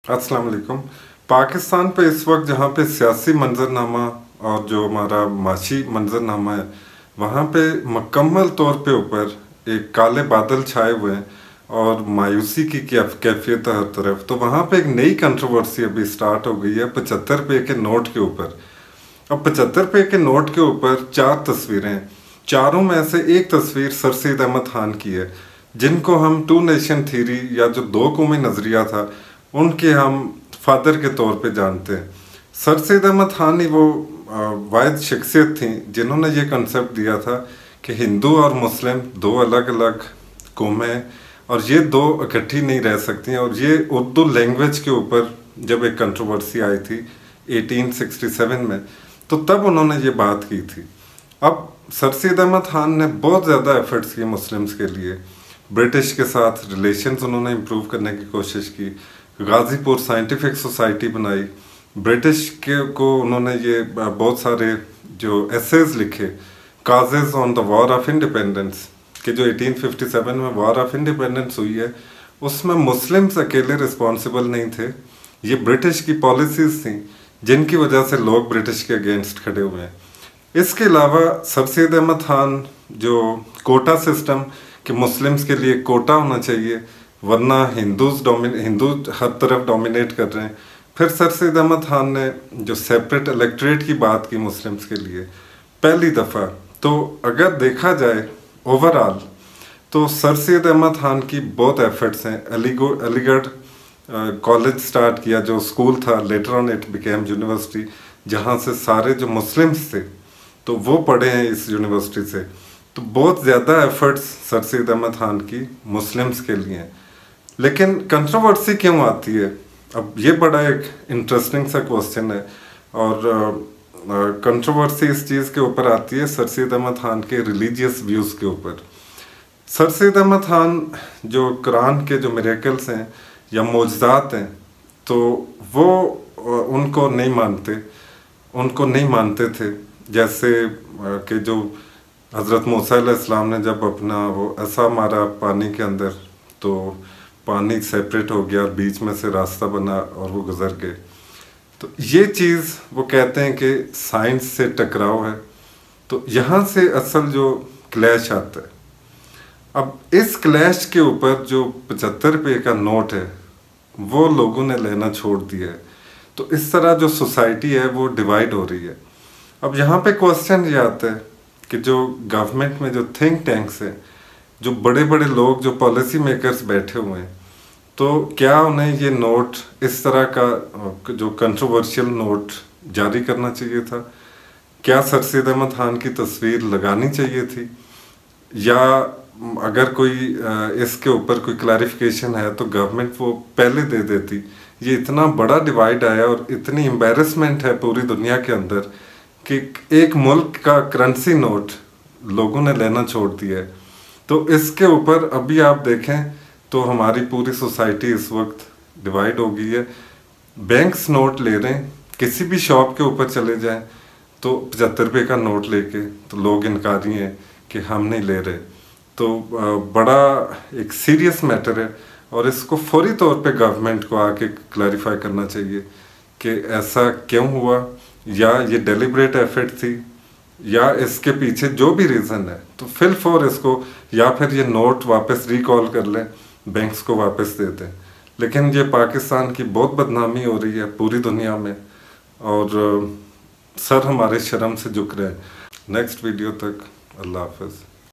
अस्सलाम वालेकुम। पाकिस्तान पे इस वक्त जहाँ पे सियासी मंजरनामा और जो हमारा माशी मंजरनामा है, वहाँ पे मुकम्मल तौर पे ऊपर एक काले बादल छाए हुए हैं और मायूसी की कैफियत है हर तरफ। तो वहाँ पे एक नई कंट्रोवर्सी अभी स्टार्ट हो गई है 75 रुपये के नोट के ऊपर। अब 75 रुपये के नोट के ऊपर 4 तस्वीरें हैं। चारों में से एक तस्वीर सर सैयद अहमद खान की है, जिनको हम टू नेशन थ्योरी या जो दो कौमी नज़रिया था उनके हम फादर के तौर पे जानते हैं। सर सैयद अहमद खान ही वो वाहिद शख्सियत थी जिन्होंने ये कंसेप्ट दिया था कि हिंदू और मुस्लिम दो अलग अलग कौमें हैं और ये दो इकट्ठी नहीं रह सकती हैं। और ये उर्दू लैंग्वेज के ऊपर जब एक कंट्रोवर्सी आई थी 1867 में, तो तब उन्होंने ये बात की थी। अब सर सैयद अहमद खान ने बहुत ज़्यादा एफर्ट्स किए मुस्लिम्स के लिए। ब्रिटिश के साथ रिलेशंस उन्होंने इम्प्रूव करने की कोशिश की, गाज़ीपुर साइंटिफिक सोसाइटी बनाई, ब्रिटिश के को उन्होंने ये बहुत सारे जो एसेज लिखे, causes on the war of independence, कि जो 1857 में वॉर ऑफ इंडिपेंडेंस हुई है उसमें मुस्लिम्स अकेले रिस्पॉन्सिबल नहीं थे। ये ब्रिटिश की पॉलिसीज़ थी जिनकी वजह से लोग ब्रिटिश के अगेंस्ट खड़े हुए हैं। इसके अलावा सर सैयद अहमद खान जो कोटा सिस्टम कि मुस्लिम्स के लिए कोटा होना चाहिए वरना हिंदू हर तरफ डोमिनेट कर रहे हैं। फिर सर सैयद अहमद खान ने जो सेपरेट इलेक्ट्रेट की बात की मुस्लिम्स के लिए पहली दफ़ा, तो अगर देखा जाए ओवरऑल तो सर सैयद अहमद खान की बहुत एफर्ट्स हैं। अलीगढ़ कॉलेज स्टार्ट किया जो स्कूल था, later on it became university, जहाँ से सारे जो मुस्लिम्स थे तो वो पढ़े हैं इस यूनिवर्सिटी से। तो बहुत ज़्यादा एफर्ट्स सर सैयद अहमद खान की मुस्लिम्स के लिए हैं। लेकिन कंट्रोवर्सी क्यों आती है? अब ये बड़ा एक इंटरेस्टिंग सा क्वेश्चन है। और कंट्रोवर्सी इस चीज़ के ऊपर आती है सर सैयद अहमद खान के रिलीजियस व्यूज़ के ऊपर। सर सैयद अहमद खान जो कुरान के जो मिरेकल्स हैं या मौजज़ात हैं, तो वो उनको नहीं मानते थे। जैसे कि जो हज़रत मूसा अलैहिस्सलाम ने जब अपना वो ऐसा मारा पानी के अंदर तो पानी सेपरेट हो गया और बीच में से रास्ता बना और वो गुजर गए। तो ये चीज़ वो कहते हैं कि साइंस से टकराव है। तो यहाँ से असल जो क्लैश आता है। अब इस क्लैश के ऊपर जो 75 रुपये का नोट है वो लोगों ने लेना छोड़ दिया है। तो इस तरह जो सोसाइटी है वो डिवाइड हो रही है। अब यहाँ पे क्वेश्चन ये आता है कि जो गवर्नमेंट में जो थिंक टैंक्स हैं, जो बड़े बड़े लोग जो पॉलिसी मेकर्स बैठे हुए हैं, तो क्या उन्हें ये नोट इस तरह का जो कंट्रोवर्शियल नोट जारी करना चाहिए था? क्या सर सैयद अहमद खान की तस्वीर लगानी चाहिए थी? या अगर कोई इसके ऊपर कोई क्लैरिफिकेशन है तो गवर्नमेंट वो पहले दे देती? ये इतना बड़ा डिवाइड आया और इतनी एम्बेरसमेंट है पूरी दुनिया के अंदर कि एक मुल्क का करेंसी नोट लोगों ने लेना छोड़ दिया है। तो इसके ऊपर अभी आप देखें तो हमारी पूरी सोसाइटी इस वक्त डिवाइड हो गई है। बैंक्स नोट ले रहे हैं, किसी भी शॉप के ऊपर चले जाएं तो 75 रुपये का नोट लेके तो लोग इनकारी हैं कि हम नहीं ले रहे। तो बड़ा एक सीरियस मैटर है और इसको फौरी तौर पे गवर्नमेंट को आके क्लैरिफाई करना चाहिए कि ऐसा क्यों हुआ, या ये डेलिब्रेट एफर्ट थी, या इसके पीछे जो भी रीज़न है तो फिल फॉर इसको, या फिर ये नोट वापस रिकॉल कर लें, बैंक्स को वापस दे दें। लेकिन ये पाकिस्तान की बहुत बदनामी हो रही है पूरी दुनिया में और सर हमारे शर्म से झुक रहे हैं। नेक्स्ट वीडियो तक अल्लाह हाफ़िज़।